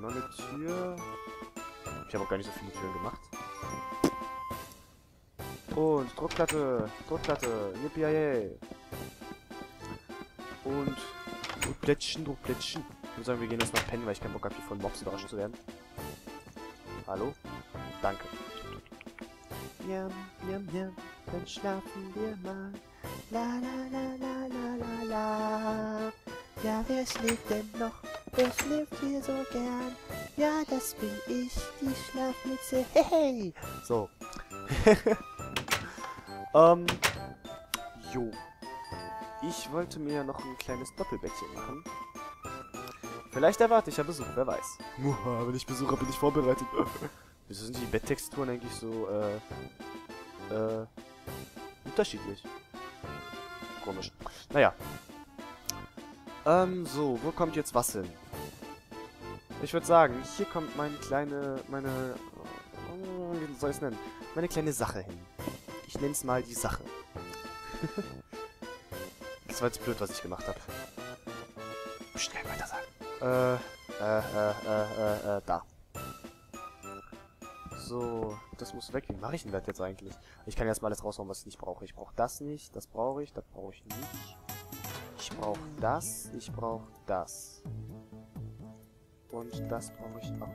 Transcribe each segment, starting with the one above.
noch eine Tür. Ich habe auch gar nicht so viele Türen gemacht. Und Druckplatte. Druckplatte. Yippie. Und Druckplättchen, Druckplättchen. Ich würde sagen, wir gehen jetzt mal pennen, weil ich keinen Bock habe, hier von Mobs überrascht zu werden. Hallo? Danke. Jam, jam, jam, dann schlafen wir mal. La la la la la la la. Ja, wer schläft denn noch? Wer schläft hier so gern? Ja, das bin ich, die Schlafmütze. Hey! So. Jo. Ich wollte mir ja noch ein kleines Doppelbettchen machen. Vielleicht erwarte ich ja Besuch, wer weiß. Muha, wenn ich Besuch habe, bin ich vorbereitet. Wieso sind die Betttexturen eigentlich so, unterschiedlich? Komisch. Naja. So, wo kommt jetzt was hin? Ich würde sagen, hier kommt meine, wie soll ich es nennen? Meine kleine Sache hin. Ich nenne es mal die Sache. Das war jetzt blöd, was ich gemacht habe. Schnell weiter sagen. Da. So, das muss weg. Wie mache ich denn das jetzt eigentlich? Ich kann erstmal alles raushauen, was ich nicht brauche. Ich brauche das nicht, das brauche ich nicht. Ich brauche das, ich brauche das. Und das brauche ich auch.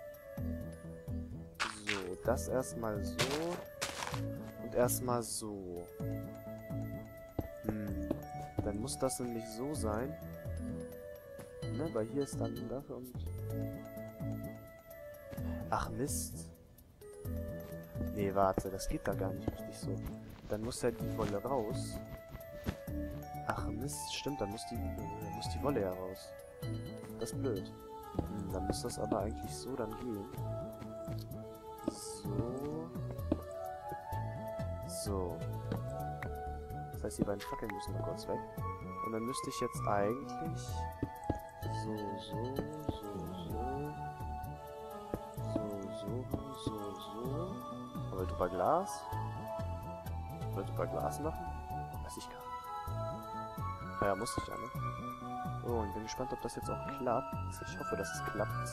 So, das erstmal so. Und erstmal so. Dann muss das nämlich so sein. Ne, weil hier ist dann das und... Ach Mist. Nee, warte, das geht da gar nicht richtig so. Dann muss halt die Wolle raus. Ach Mist, stimmt, dann muss die Wolle ja raus. Das ist blöd. Dann muss das aber eigentlich so dann gehen. So. So. Das heißt, die beiden Fackeln müssen noch kurz weg. Und dann müsste ich jetzt eigentlich... So. Wollte bei Glas? Wollte bei Glas machen? Weiß ich gar nicht. Naja, muss ich ja, ne? Oh, ich bin gespannt, ob das jetzt auch klappt. Ich hoffe, dass es klappt.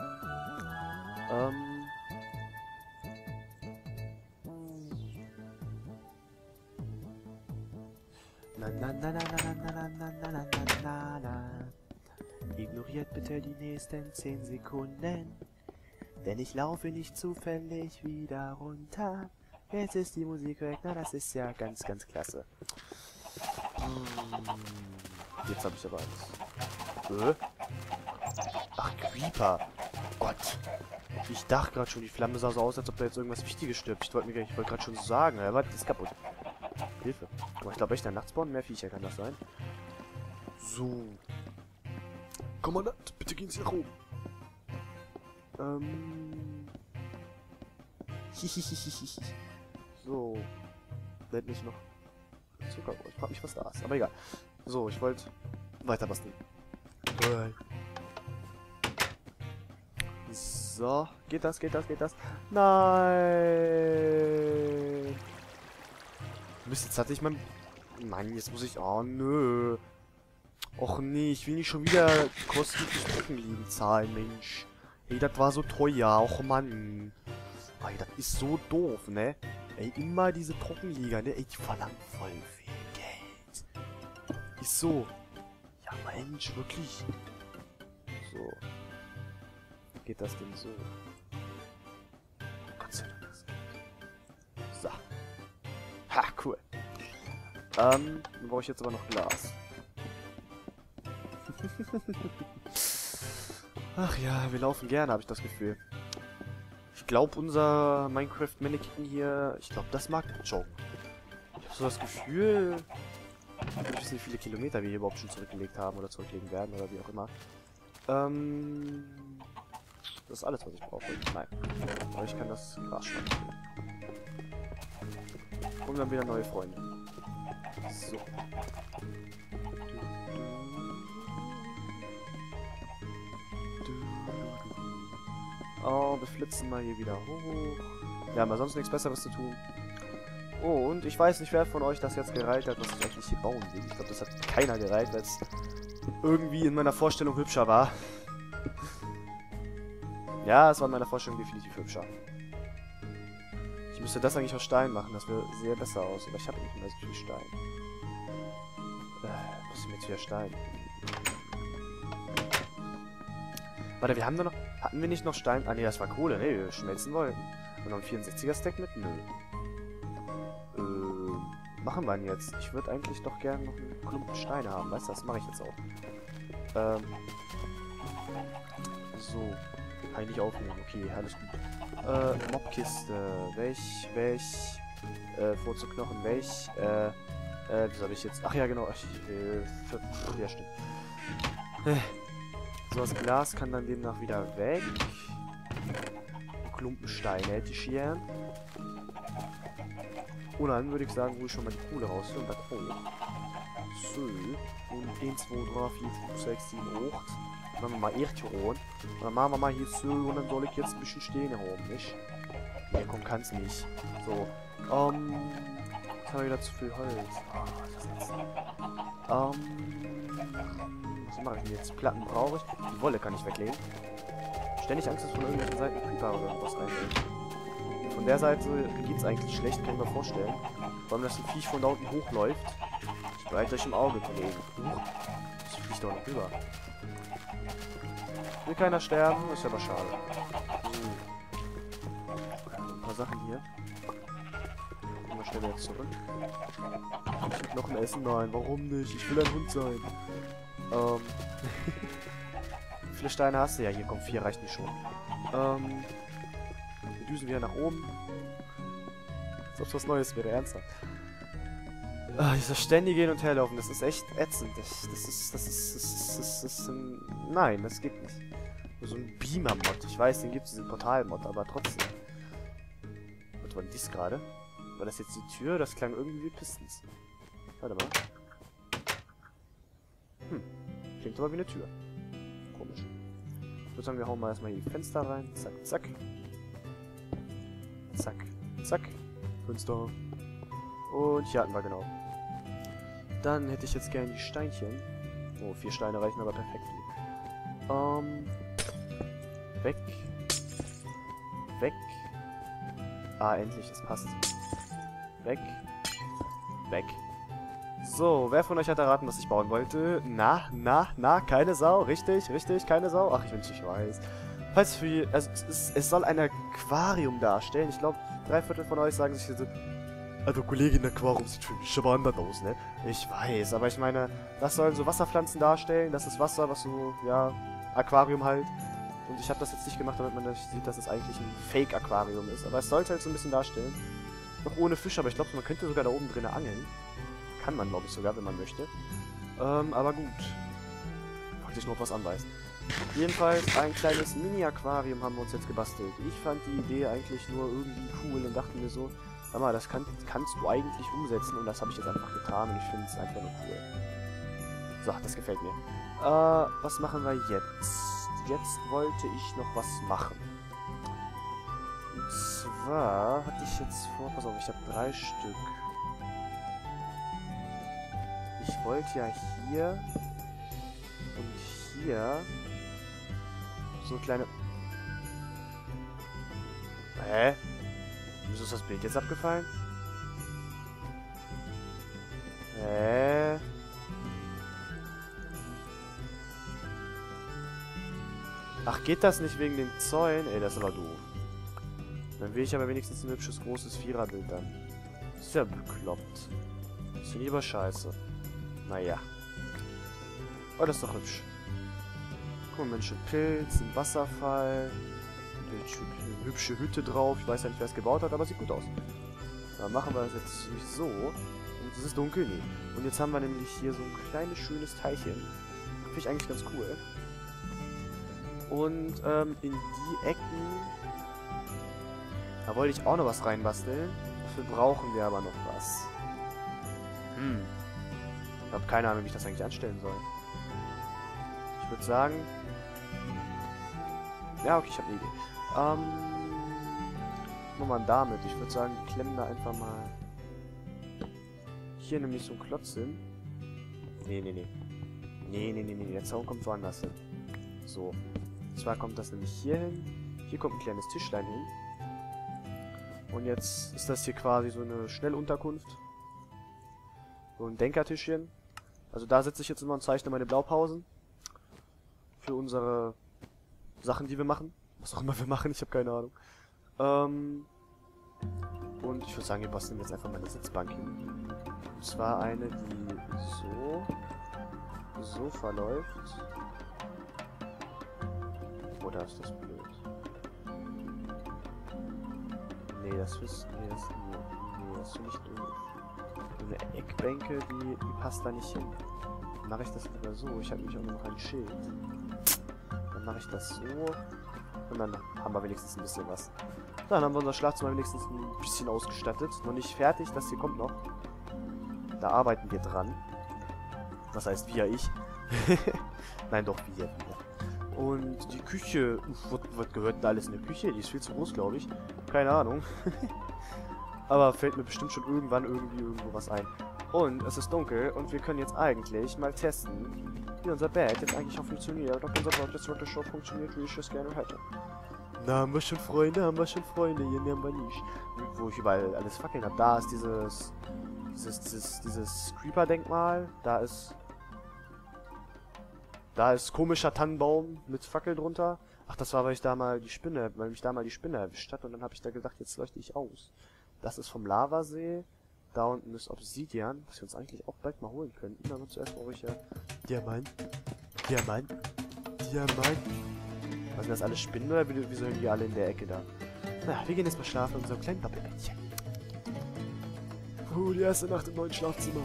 Ignoriert bitte die nächsten 10 Sekunden. Denn ich laufe nicht zufällig wieder runter. Jetzt ist die Musik weg. Na, das ist ja ganz, ganz klasse. Jetzt habe ich aber alles. Ach, Creeper. Gott. Ich dachte gerade schon, die Flamme sah so aus, als ob da jetzt irgendwas Wichtiges stirbt. Ich wollte gerade schon so sagen. Ja, warte, die ist kaputt. Hilfe. Aber ich glaube echt, der Nachtspawn, mehr Viecher kann das sein. So. Kommandant, bitte gehen Sie nach oben. So. Da hätte ich noch Zucker. Ich frage mich, was da ist. Aber egal. So, ich wollte weiter basteln. So. Geht das? Nein! Mist, jetzt hatte ich mein... Nein, jetzt muss ich... Oh, nö. Och nee, ich will nicht schon wieder Kosten fürs Trockenliegen zahlen, Mensch. Ey, das war so teuer. Och, Mann. Ey, das ist so doof, ne? Ey, immer diese Trockenlieger, ne? Ey, die verlangen voll viel Geld. Ist so. Ja, Mensch, wirklich. So. Geht das denn so? Gott sei Dank. So. Ha, cool. Dann brauche ich jetzt aber noch Glas. Ach ja, wir laufen gerne, habe ich das Gefühl. Ich glaube, unser Minecraft-Mannequin hier, ich glaube, das mag joggen. Ich habe so das Gefühl, ich weiß nicht, wie viele Kilometer wir hier überhaupt schon zurückgelegt haben oder zurücklegen werden oder wie auch immer. Das ist alles, was ich brauche. Nein. Aber ich kann das Gras schnappen. Und dann wieder neue Freunde. So. Oh, wir flitzen mal hier wieder hoch. Wir haben ja sonst nichts Besseres zu tun. Oh, und ich weiß nicht, wer von euch das jetzt gereicht hat, was ich eigentlich hier bauen will. Ich glaube, das hat keiner gereicht, weil es irgendwie in meiner Vorstellung hübscher war. Ja, es war in meiner Vorstellung definitiv hübscher. Ich müsste das eigentlich aus Stein machen, das wäre sehr besser aus. Aber ich habe nicht mehr so viel Stein. Muss ich mir jetzt wieder Stein? Warte, wir haben da noch... Hatten wir nicht noch Stein? Ah, nee, das war Kohle. Nee, wir schmelzen wollten. Und noch ein 64er-Stack mit? Nö. Machen wir ihn jetzt. Ich würde eigentlich doch gerne noch einen Klumpen Steine haben. Weißt du, das mache ich jetzt auch. So. Kann ich nicht aufnehmen. Okay, alles gut. Mobkiste. Welch, Vorzugknochen, das habe ich jetzt... Ach ja, genau. Ja, stimmt. So, das Glas kann dann demnach wieder weg. Klumpensteine hätte ich hier. Und dann würde ich sagen, hole ich schon mal die Kohle raus. Und das auch. So. Und 1, 2, 3, 4, 5, 6, 7, 8. Dann machen wir mal Erdtiron. Und dann machen wir mal hier so. Und dann soll ich jetzt ein bisschen stehen hier oben, nicht? Nee, komm, kann's nicht. So. Jetzt haben wir wieder zu viel Holz. Was mache ich denn jetzt? Platten brauche ich. Die Wolle kann ich weglegen. Ständig Angst, dass von irgendwelchen Seiten Creeper oder irgendwas reingeht. Von der Seite geht's eigentlich schlecht, kann ich mir vorstellen. Vor allem, dass ein Viech von da unten hochläuft. Ich behalte euch im Auge, Kollegen. Das fliegt doch noch rüber. Will keiner sterben, ist aber schade. Ein paar Sachen hier. Gehen wir schnell jetzt zurück. Kann ich Knochen essen? Nein, warum nicht? Ich will ein Hund sein. Wie viele Steine hast du? Ja, hier kommen 4, reicht mir schon. Wir düsen wieder nach oben. Als ob es was Neues wäre, ernsthaft. Dieses ständige Hin- und Herlaufen, das ist echt ätzend. Nein, das geht nicht. So ein Beamer-Mod. Ich weiß, den gibt es, diesen Portal-Mod, aber trotzdem. Was war denn dies gerade? War das jetzt die Tür? Das klang irgendwie wie Pistons. Warte mal. Klingt aber wie eine Tür. Komisch. Ich würde sagen, wir hauen mal erstmal hier die Fenster rein. Zack, zack. Zack, zack. Fenster. Und hier hatten wir genau. Dann hätte ich jetzt gerne die Steinchen. Oh, 4 Steine reichen aber perfekt. Weg. Weg. Ah, endlich, das passt. Weg. Weg. So, wer von euch hat erraten, was ich bauen wollte? Na, keine Sau. Richtig, keine Sau. Ach, ich weiß. Falls für... Also, es soll ein Aquarium darstellen. Ich glaube, 3/4 von euch sagen sich so... Also, Kollegin, Aquarium sieht für mich aber anders aus, ne? Ich weiß, aber ich meine, das sollen so Wasserpflanzen darstellen. Das ist Wasser, was so, ja, Aquarium halt. Und ich habe das jetzt nicht gemacht, damit man sieht, dass es eigentlich ein Fake-Aquarium ist. Aber es sollte halt so ein bisschen darstellen. Noch ohne Fisch, aber ich glaube, man könnte sogar da oben drinnen angeln. Kann man, glaube ich, sogar, wenn man möchte. Aber gut. Wollte ich noch was anweisen. Jedenfalls ein kleines Mini-Aquarium haben wir uns jetzt gebastelt. Ich fand die Idee eigentlich nur irgendwie cool und dachte mir so, sag mal, das kannst du eigentlich umsetzen und das habe ich jetzt einfach getan und ich finde es einfach nur cool. So, das gefällt mir. Was machen wir jetzt? Jetzt wollte ich noch was machen. Und zwar hatte ich jetzt vor... Pass auf, ich habe 3 Stück. Ich wollte ja hier und hier so eine kleine... Hä? Wieso ist das Bild jetzt abgefallen? Hä? Ach, geht das nicht wegen den Zäunen? Ey, das ist aber doof. Dann will ich aber wenigstens ein hübsches, großes Viererbild dann. Das ist ja bekloppt. Das finde ich aber scheiße. Naja. Oh, das ist doch hübsch. Guck mal, Mensch, ein Pilz, ein Wasserfall. Eine hübsche Hütte drauf. Ich weiß ja nicht, wer es gebaut hat, aber sieht gut aus. Dann machen wir das jetzt nicht so. Und es ist dunkel, nee. Und jetzt haben wir nämlich hier so ein kleines, schönes Teilchen. Finde ich eigentlich ganz cool. Und in die Ecken, da wollte ich auch noch was reinbasteln. Dafür brauchen wir aber noch was. Ich habe keine Ahnung, wie ich das eigentlich anstellen soll. Ich würde sagen... Ja, okay, ich habe eine Idee. Machen wir mal damit. Ich würde sagen, wir klemmen da einfach mal... Hier nämlich so einen Klotz hin. Nee, der Zaun kommt woanders hin. So. Und zwar kommt das nämlich hier hin. Hier kommt ein kleines Tischlein hin. Und jetzt ist das hier quasi so eine Schnellunterkunft. So ein Denkertischchen. Also da sitze ich jetzt immer und zeichne meine Blaupausen. Für unsere Sachen, die wir machen. Was auch immer wir machen, ich habe keine Ahnung. Und ich würde sagen, wir basteln jetzt einfach mal eine Sitzbank hin. Und zwar eine, die so verläuft. Oder ist das blöd? Nee, das ist nicht doof. So eine Eckbänke, die passt da nicht hin. Dann mache ich das lieber so. Ich habe nämlich auch noch ein Schild. Dann mache ich das so. Und dann haben wir wenigstens ein bisschen was. Dann haben wir unser Schlafzimmer wenigstens ein bisschen ausgestattet. Noch nicht fertig, das hier kommt noch. Da arbeiten wir dran. Was heißt wir, ich? Nein, doch, wir. Und die Küche, was gehört denn da alles in der Küche? Die ist viel zu groß, glaube ich. Keine Ahnung. Aber fällt mir bestimmt schon irgendwann irgendwo was ein. Und es ist dunkel und wir können jetzt eigentlich mal testen, wie unser Bett jetzt eigentlich auch funktioniert. Ob unser Bett jetzt wirklich so funktioniert, wie ich es gerne hätte. Na, haben wir schon Freunde, hier nehmen wir nicht. Wo ich überall alles fackeln habe. Da ist dieses Creeper-Denkmal. Da ist komischer Tannenbaum mit Fackel drunter. Ach, das war, weil mich da mal die Spinne erwischt hat. Und dann habe ich da gedacht, jetzt leuchte ich aus. Das ist vom Lavasee. Da unten ist Obsidian, was wir uns eigentlich auch bald mal holen könnten. Aber zuerst brauche ich ja Diamant. Was sind das alles Spinnen oder wieso hängen die alle in der Ecke da? Na, wir gehen jetzt mal schlafen in unserem kleinen Doppelbettchen. Die erste Nacht im neuen Schlafzimmer.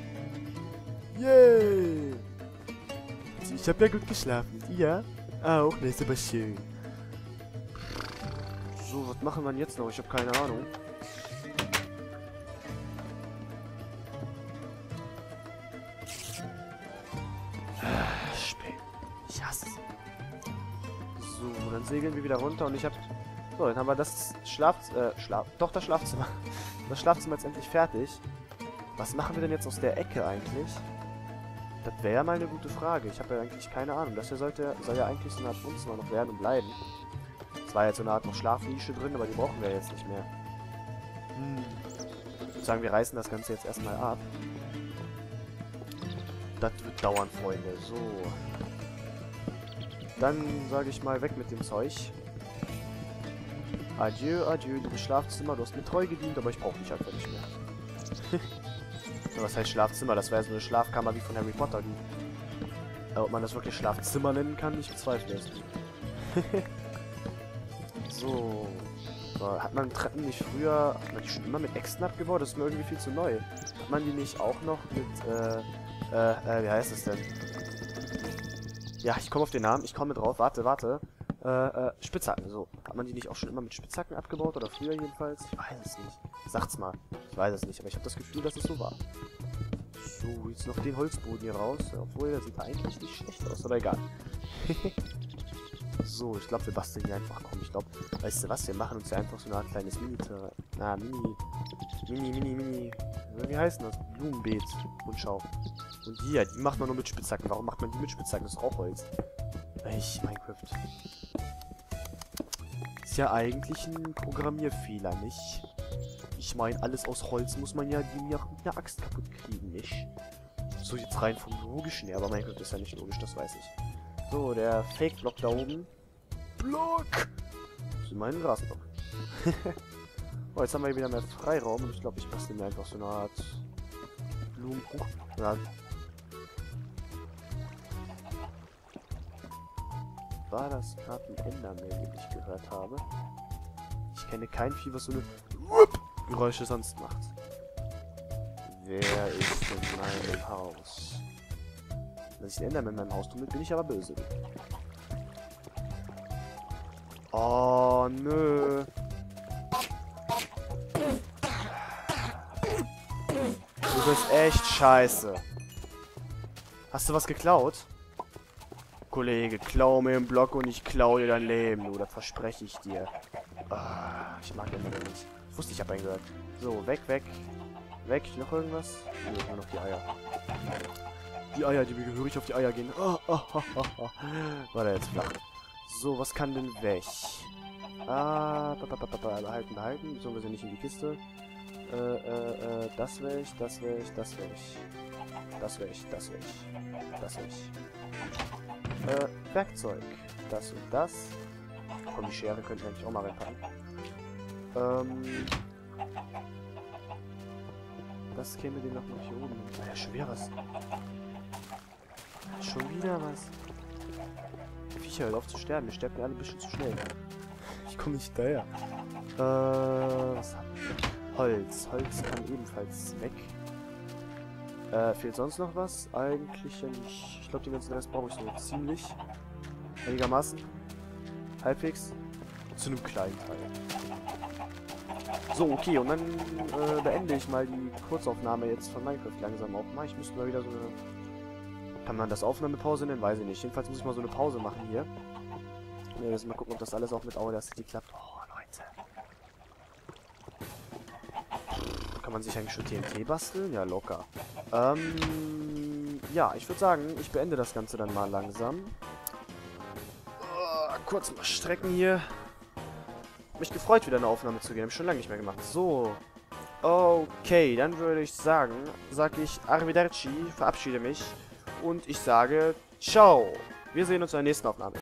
Yay! Ich habe ja gut geschlafen. Ja? Auch, ne, ist aber schön. So, was machen wir denn jetzt noch? Ich habe keine Ahnung. Ich hasse es. So, dann segeln wir wieder runter und ich habe... So, dann haben wir das Schlafzimmer. Das Schlafzimmer jetzt endlich fertig. Was machen wir denn jetzt aus der Ecke eigentlich? Das wäre ja mal eine gute Frage. Ich habe ja eigentlich keine Ahnung. Das hier soll ja eigentlich so eine Art Wohnzimmer noch werden und bleiben. Es war jetzt so eine Art noch Schlafnische drin, aber die brauchen wir jetzt nicht mehr. Ich würde sagen, wir reißen das Ganze jetzt erstmal ab. Das wird dauern, Freunde. So. Dann sage ich mal, weg mit dem Zeug. Adieu, adieu, liebes Schlafzimmer. Du hast mir treu gedient, aber ich brauche dich einfach nicht mehr. Was heißt Schlafzimmer? Das wäre so eine Schlafkammer wie von Harry Potter. Ob man das wirklich Schlafzimmer nennen kann, ich bezweifle es. So. Hat man Treppen nicht früher... Hat man die schon immer mit Äxten abgebaut? Das ist mir irgendwie viel zu neu. Hat man die nicht auch noch mit, wie heißt es denn? Ja, ich komme auf den Namen. Ich komme drauf. Warte. Spitzhacken, so. Hat man die nicht auch schon immer mit Spitzhacken abgebaut? Oder früher jedenfalls? Ich weiß es nicht. Sagt's mal. Ich weiß es nicht, aber ich habe das Gefühl, dass es so war. So, jetzt noch den Holzboden hier raus. Obwohl, der sieht eigentlich nicht schlecht aus, aber egal. So, ich glaube, wir basteln hier einfach. Komm, ich glaube, weißt du was? Wir machen uns ja einfach so eine Art kleines Mini... Wie heißt denn das? Blumenbeet. Rundschau. Und die macht man nur mit Spitzhacken. Warum macht man die mit Spitzhacken? Das ist auch Holz. Minecraft. Ist ja eigentlich ein Programmierfehler, nicht? Ich meine, alles aus Holz muss man ja mit einer Axt kaputt kriegen, nicht? So jetzt rein vom Logischen her, aber Minecraft ist ja nicht logisch, das weiß ich. So, der Fake-Block da oben. Block! Das ist mein Grasblock. Oh, jetzt haben wir hier wieder mehr Freiraum und ich glaube, ich bastel mir einfach so eine Art Blumenbuch. Ja. War das gerade ein Enderman, den ich gehört habe? Ich kenne kein Vieh, was so eine Geräusche sonst macht. Wer ist in meinem Haus? Wenn ich den Enderman in meinem Haus tue, bin ich aber böse. Oh, nö. Du bist echt scheiße. Hast du was geklaut? Kollege, klau mir einen Block und ich klau dir dein Leben, du. Das verspreche ich dir. Ah, ich mag den Mann nicht. Ich wusste, ich habe einen gehört. So, weg. Weg. Noch irgendwas? Nee, nur noch die Eier. Die Eier, die mir gehörig auf die Eier gehen. War der jetzt flach. So, was kann denn weg? Behalten. Beziehungsweise nicht in die Kiste. Das will ich. Das will ich. Das will ich. Das will ich. Das will ich. Das will ich. Werkzeug. Das und das. Komm, die Schere könnte ich eigentlich auch mal reinpacken. Das käme dem noch mal hier oben. Ah ja, schon wieder was. Schon wieder was. Die Viecher, hört auf zu sterben. Wir sterben alle ein bisschen zu schnell. Ich komme nicht daher. Was haben wir? Holz. Holz kann ebenfalls weg. Fehlt sonst noch was? Eigentlich ja nicht. Ich glaube, den ganzen Rest brauche ich so ziemlich. Einigermaßen. Halbwegs. Zu einem kleinen Teil. So, okay. Und dann beende ich mal die Kurzaufnahme jetzt von Minecraft langsam auch mal. Ich müsste mal wieder so eine... Kann man das Aufnahmepause nennen? Weiß ich nicht. Jedenfalls muss ich mal so eine Pause machen hier. Ja, jetzt mal gucken, ob das alles auch mit Audacity klappt. Oh, Leute. Kann man sich eigentlich schon TNT basteln? Ja, locker. Ja, ich würde sagen, ich beende das Ganze dann mal langsam. Kurz mal strecken hier. Mich gefreut, wieder eine Aufnahme zu gehen. Hab ich schon lange nicht mehr gemacht. So. Okay, dann würde ich sagen, sage ich Arrivederci, verabschiede mich. Und ich sage, ciao. Wir sehen uns in der nächsten Aufnahme.